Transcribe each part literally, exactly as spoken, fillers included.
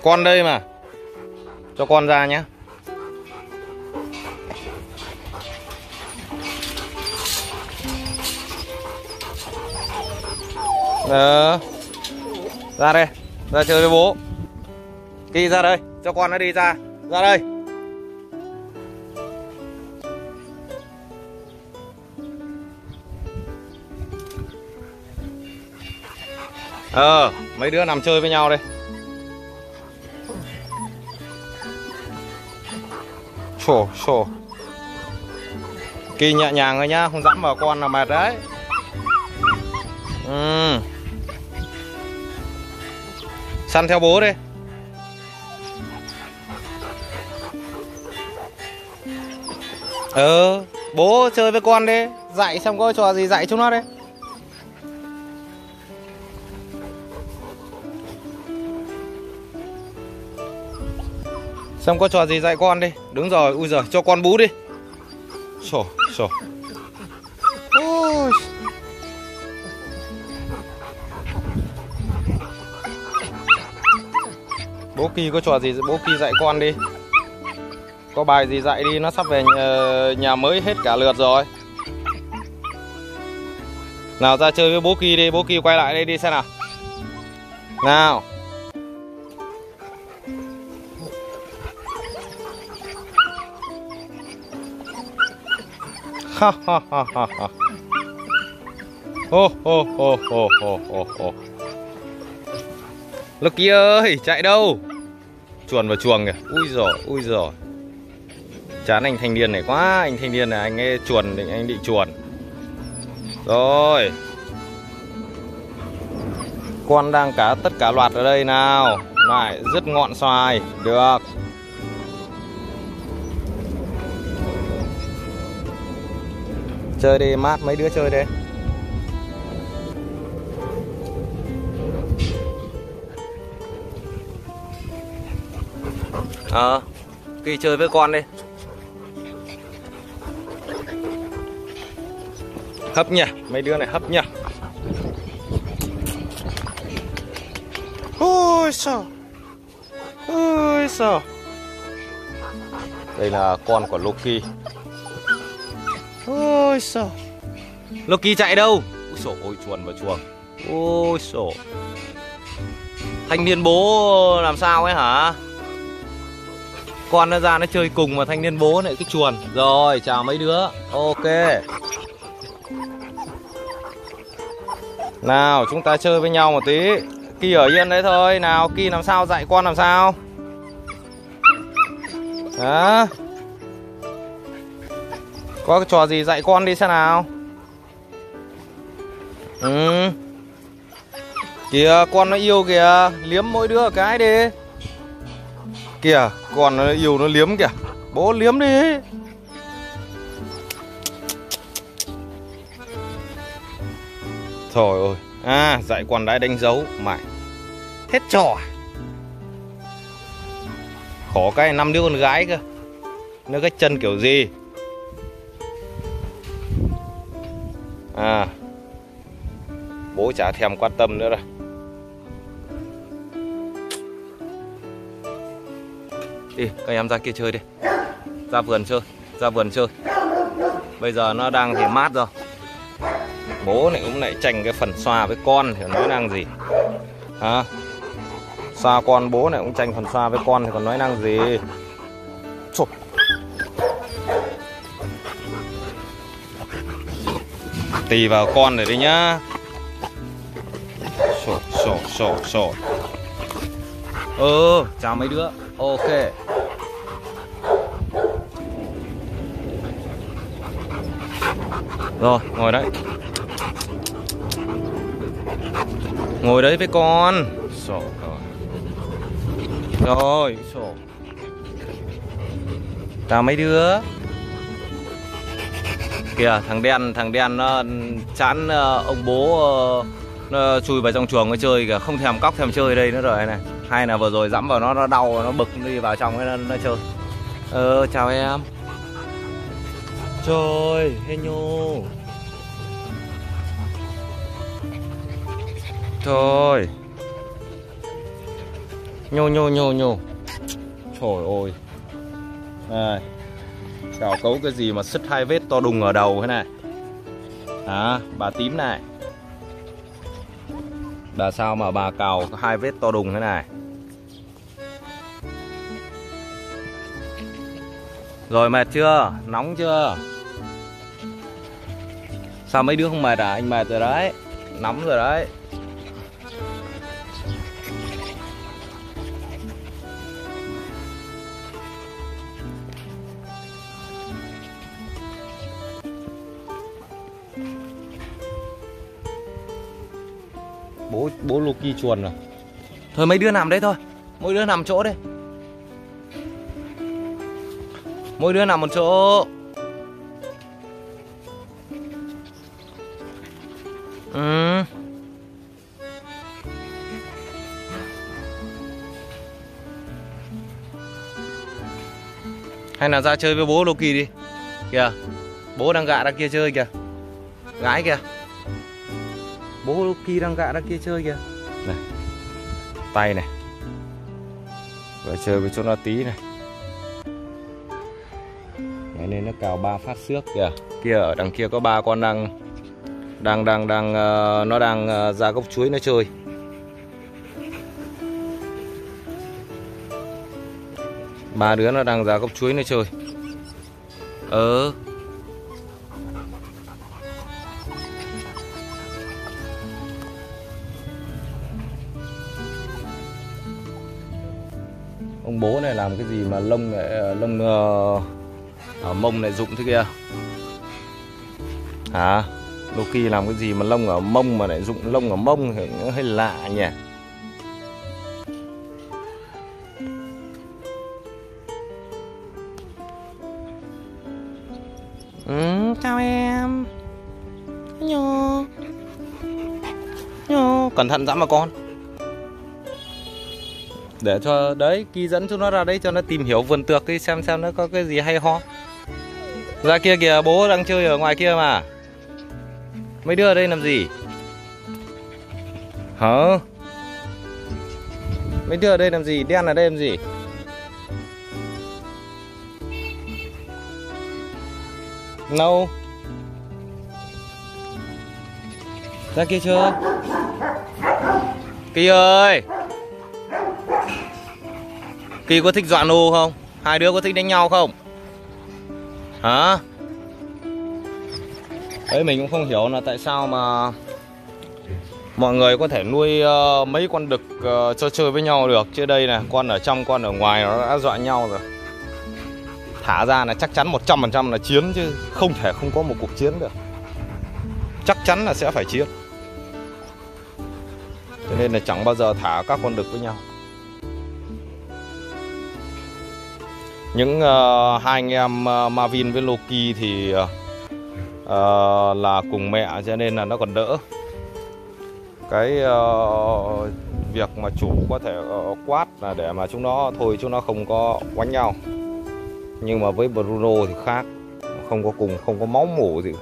Con đây mà. Cho con ra nhé. Ờ. Ra đây. Ra chơi với bố. Kỳ ra đây. Cho con nó đi ra. Ra đây. Ờ, mấy đứa nằm chơi với nhau đây. Sổ, sổ. Kỳ nhẹ nhàng rồi nhá, không dẫm vào con là mệt đấy. Ừ. Săn theo bố đi. Ờ, bố chơi với con đi. Dạy xong có trò gì dạy chúng nó đi. Xong có trò gì dạy con đi. Đúng rồi, ui giời, cho con bú đi. Sổ, sổ. Ôi. Bố Kỳ có trò gì bố Kỳ dạy con đi. Có bài gì dạy đi, nó sắp về nhà, nhà mới hết cả lượt rồi. Nào ra chơi với bố Kỳ đi, bố Kỳ quay lại đây đi xem nào. Nào. Ha ha ha ha ha. Ô ô ô ô ô ô ô. Lucky ơi, chạy đâu? Chuồn vào chuồng kìa. Ui giời, ui giời. Chán anh thanh niên này quá, anh thanh niên này anh ấy chuồn định anh định chuồn. Rồi. Con đang cả tất cả loạt ở đây nào. Lại dứt ngọn xoài, được. Chơi đi, mát mấy đứa chơi đi. Ờ, Kỳ chơi với con đi. Hấp nhỉ, mấy đứa này hấp nhỉ. Ôi sao. Ôi sao. Đây là con của Loki. Ôi sao. Loki chạy đâu? Ôi xổ, ôi chuồn vào chuồng. Ôi xổ. Thanh niên bố làm sao ấy hả? Con nó ra nó chơi cùng mà thanh niên bố lại cái chuồn. Rồi, chào mấy đứa. Ok. Nào, chúng ta chơi với nhau một tí. Kỳ ở yên đấy thôi. Nào, Kỳ làm sao dạy con làm sao? Hả? Có cái trò gì dạy con đi xem nào. Ừ. Kìa, con nó yêu kìa. Liếm mỗi đứa cái đi. Kìa, con nó yêu nó liếm kìa. Bố liếm đi. Trời ơi. À, dạy con đã đánh dấu. Mày hết trò. Khổ cái năm đứa con gái cơ. Nó cái chân kiểu gì. À, bố chả thèm quan tâm nữa rồi. Đi, các em ra kia chơi đi. Ra vườn chơi. Ra vườn chơi. Bây giờ nó đang thì mát rồi. Bố này cũng lại tranh cái phần xoa với con thì nói năng gì. Hả? Xoa con, bố này cũng tranh phần xoa với con thì còn nói năng gì. Trời. Tì vào con rồi đi nhá. Sổ, sổ, sổ, sổ. Ừ, chào mấy đứa. Ok. Rồi, ngồi đấy. Ngồi đấy với con. Sổ rồi. Rồi, sổ. Chào mấy đứa. Kìa, thằng đen, thằng đen nó chán ông bố nó chui vào trong chuồng nó chơi kìa, không thèm cóc thèm chơi đây nữa rồi này. Hay là vừa rồi dẫm vào nó nó đau nó bực đi vào trong nó, nó chơi. Ờ, chào em. Trời, hello. Thôi. Nhô nhô nhô nhô. Trời ơi. Đây. Cào cấu cái gì mà sứt hai vết to đùng ở đầu thế này. Đó, bà tím này. Bà sao mà bà cào hai vết to đùng thế này. Rồi mệt chưa? Nóng chưa? Sao mấy đứa không mệt à? Anh mệt rồi đấy. Nóng rồi đấy. Bố bố Loki chuồn rồi. Thôi mấy đứa nằm đấy thôi. Mỗi đứa nằm chỗ đây. Mỗi đứa nằm một chỗ. Ừ. Hay là ra chơi với bố Loki đi. Kìa. Bố đang gạ ra kia chơi kìa. Gái kìa. Bố Loki đang gạ ra kia chơi kìa. Này. Tay này. Rồi chơi với chỗ nó tí này. Đấy, nên nó cào ba phát xước kìa. Kia ở đằng kia có ba con đang đang đang đang uh, nó đang uh, ra gốc chuối nó chơi. Ba đứa nó đang ra gốc chuối nó chơi. Ờ. Ông bố này làm cái gì mà lông lại lông uh, ở mông lại rụng thế kia. Hả? Loki làm cái gì mà lông ở mông mà lại rụng lông ở mông thì nó hơi lạ nhỉ. Ừ, chào em. Nhô. Nhô, cẩn thận dẫm vào con. Để cho đấy, Ki dẫn chúng nó ra đấy cho nó tìm hiểu vườn tược đi, xem xem nó có cái gì hay ho. Ra kia kìa, bố đang chơi ở ngoài kia mà. Mấy đứa ở đây làm gì? Hả? Mấy đứa ở đây làm gì? Đen ở đây làm gì? No. Ra kia chưa? Ki ơi. Ki có thích dọa nô không? Hai đứa có thích đánh nhau không? Hả? Đấy, mình cũng không hiểu là tại sao mà mọi người có thể nuôi uh, mấy con đực uh, chơi chơi với nhau được. Chứ đây này, con ở trong, con ở ngoài nó đã dọa nhau rồi. Thả ra là chắc chắn một trăm phần trăm là chiến, chứ không thể không có một cuộc chiến được. Chắc chắn là sẽ phải chiến. Cho nên là chẳng bao giờ thả các con đực với nhau. Những uh, hai anh em uh, Marvin với Loki thì uh, uh, là cùng mẹ, cho nên là nó còn đỡ. Cái uh, việc mà chủ có thể uh, quát là để mà chúng nó thôi, chúng nó không có quánh nhau. Nhưng mà với Bruno thì khác, không có cùng, không có máu mủ gì.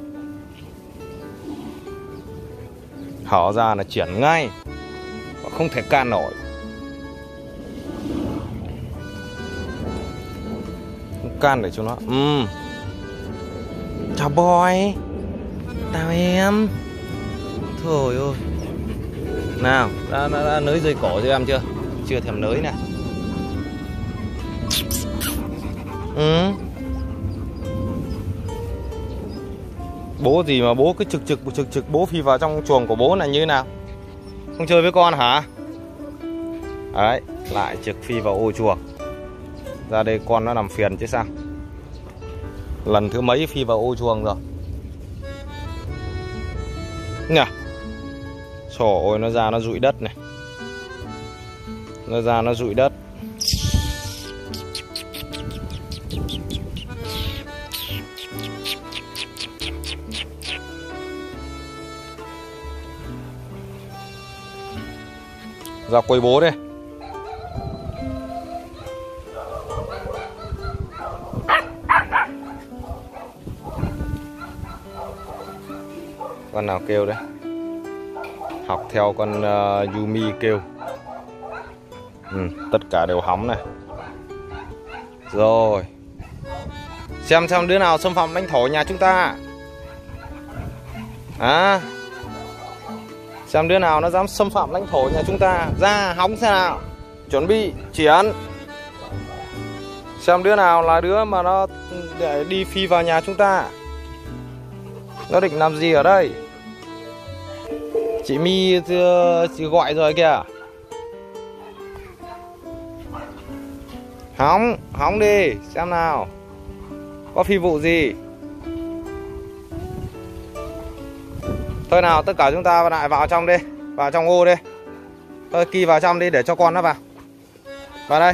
Hở ra là chuyển ngay, không thể can nổi. Can để cho nó. Ừ. Chào boy. Chào em. Trời ơi. Nào, đã, đã, đã nới dây cổ cho em chưa? Chưa thèm nới nè. Ừ. Bố gì mà bố cứ trực trực trực trực bố phi vào trong chuồng của bố là như thế nào? Không chơi với con hả? Đấy, lại trực phi vào ô chuồng. Ra đây con nó làm phiền chứ sao. Lần thứ mấy phi vào ô chuồng rồi. Nè. Trời ơi, nó ra nó rụi đất này. Nó ra nó rụi đất. Ra quay bố đây. Con nào kêu đấy? Học theo con uh, Yumi kêu. Ừ, tất cả đều hóng này. Rồi. Xem xem đứa nào xâm phạm lãnh thổ nhà chúng ta. À, xem đứa nào nó dám xâm phạm lãnh thổ nhà chúng ta. Ra hóng xem nào. Chuẩn bị chiến. Xem đứa nào là đứa mà nó để đi phi vào nhà chúng ta. Nó định làm gì ở đây? Chị My chị gọi rồi kìa. Hóng, hóng đi, xem nào. Có phi vụ gì? Thôi nào, tất cả chúng ta lại vào trong đi. Vào trong ô đi. Thôi, Kỳ vào trong đi để cho con nó vào. Vào đây.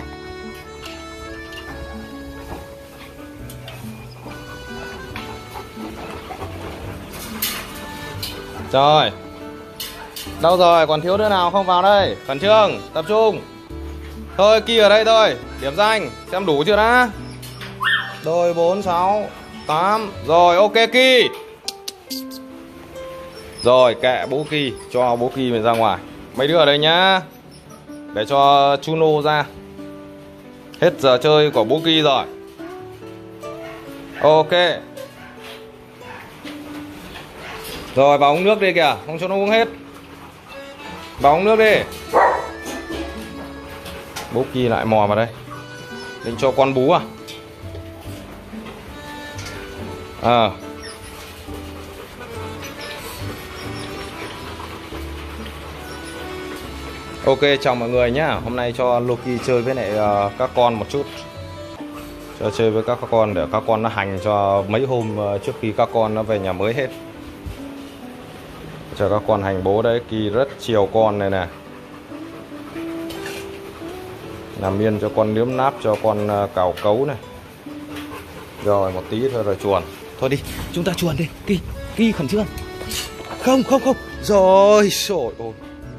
Rồi. Đâu rồi, còn thiếu đứa nào không vào đây? Khẩn trương, tập trung. Thôi, Kỳ ở đây thôi. Điểm danh, xem đủ chưa đã. Đôi, bốn, sáu, tám. Rồi, ok Kỳ. Rồi, kệ bố Kỳ. Cho bố Kỳ mình ra ngoài. Mấy đứa ở đây nhá. Để cho Chuno ra. Hết giờ chơi của bố Kỳ rồi. Ok. Rồi, vào uống nước đi kìa. Không cho nó uống hết. Vào uống nước đi. Bố Kỳ lại mò vào đây. Định cho con bú à? À. Ok, chào mọi người nhá. Hôm nay cho Loki chơi với lại uh, các con một chút. Cho chơi với các con để các con nó hành cho mấy hôm uh, trước khi các con nó về nhà mới hết. Cho các con hành bố đấy. Kỳ rất chiều con này nè. Làm yên cho con nướm náp, cho con uh, cào cấu này. Rồi một tí thôi rồi chuồn. Thôi đi, chúng ta chuồn đi. Kỳ, Kỳ khẩn trương. Không, không, không. Rồi, trời ơi.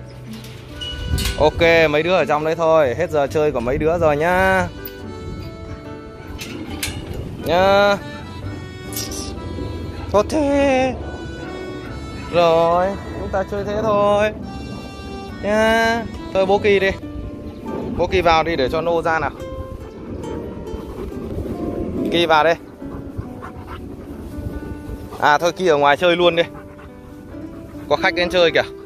Ok, mấy đứa ở trong đấy thôi. Hết giờ chơi của mấy đứa rồi nhá. Nhá. Tốt thế. Rồi, chúng ta chơi thế thôi nhá. Thôi bố Kỳ đi. Bố Kỳ vào đi để cho Nô ra nào. Kỳ vào đây. À thôi Kỳ ở ngoài chơi luôn đi. Có khách đến chơi kìa.